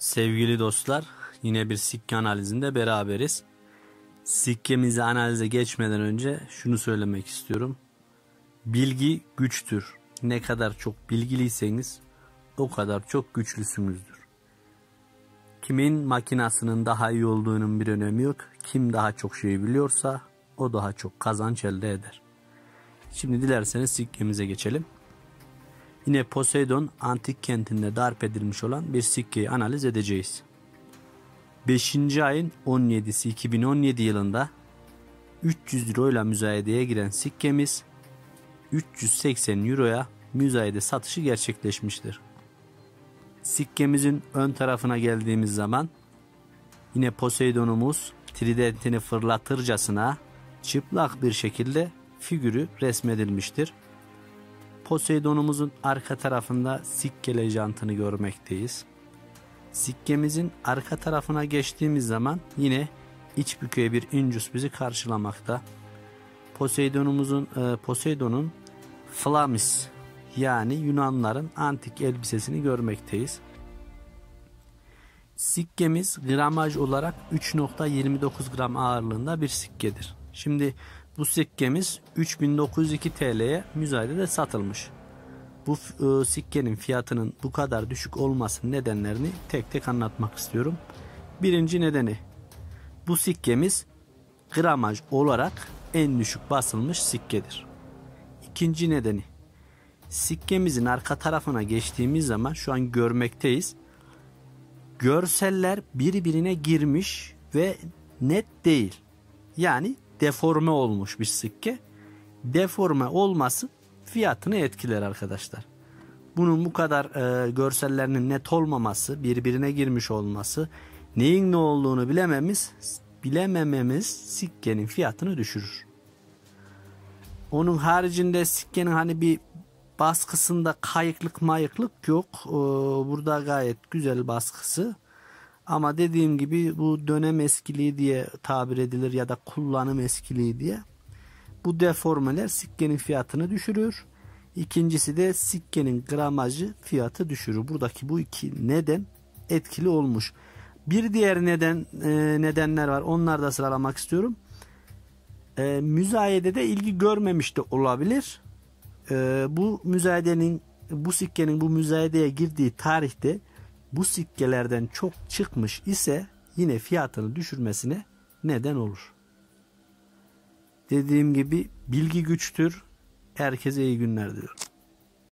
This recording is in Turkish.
Sevgili dostlar, yine bir sikke analizinde beraberiz. Sikkemizi analize geçmeden önce şunu söylemek istiyorum. Bilgi güçtür. Ne kadar çok bilgiliyseniz o kadar çok güçlüsünüzdür. Kimin makinasının daha iyi olduğunun bir önemi yok. Kim daha çok şey biliyorsa o daha çok kazanç elde eder. Şimdi dilerseniz sikkemize geçelim. Yine Poseidon antik kentinde darp edilmiş olan bir sikkeyi analiz edeceğiz. 5. ayın 17'si 2017 yılında 300 euro ile müzayedeye giren sikkemiz 380 euroya müzayede satışı gerçekleşmiştir. Sikkemizin ön tarafına geldiğimiz zaman yine Poseidon'umuz tridentini fırlatırcasına çıplak bir şekilde figürü resmedilmiştir. Poseidon'umuzun arka tarafında sikke lejantını görmekteyiz. Sikkemizin arka tarafına geçtiğimiz zaman yine iç büküye bir incus bizi karşılamakta. Poseidon'un Flamis yani Yunanların antik elbisesini görmekteyiz. Sikkemiz gramaj olarak 3.29 gram ağırlığında bir sikkedir. Şimdi bu sikkemiz 3902 TL'ye müzayedede satılmış. Bu sikkenin fiyatının bu kadar düşük olmasının nedenlerini tek tek anlatmak istiyorum. Birinci nedeni, bu sikkemiz gramaj olarak en düşük basılmış sikkedir. İkinci nedeni, sikkemizin arka tarafına geçtiğimiz zaman şu an görmekteyiz. Görseller birbirine girmiş ve net değil. Yani deforme olmuş bir sikke. Deforme olması fiyatını etkiler arkadaşlar. Bunun bu kadar görsellerinin net olmaması, birbirine girmiş olması, neyin ne olduğunu bilemememiz sikkenin fiyatını düşürür. Onun haricinde sikkenin hani bir baskısında kayıklık mayıklık yok. Burada gayet güzel baskısı. Ama dediğim gibi bu dönem eskiliği diye tabir edilir ya da kullanım eskiliği diye. Bu deformeler sikkenin fiyatını düşürür. İkincisi de sikkenin gramajı fiyatı düşürür. Buradaki bu iki neden etkili olmuş. Bir diğer nedenler var. Onları da sıralamak istiyorum. Müzayedede ilgi görmemiş de olabilir. Bu sikkenin bu müzayedeye girdiği tarihte bu sikkelerden çok çıkmış ise yine fiyatını düşürmesine neden olur. Dediğim gibi bilgi güçtür. Herkese iyi günler diliyorum.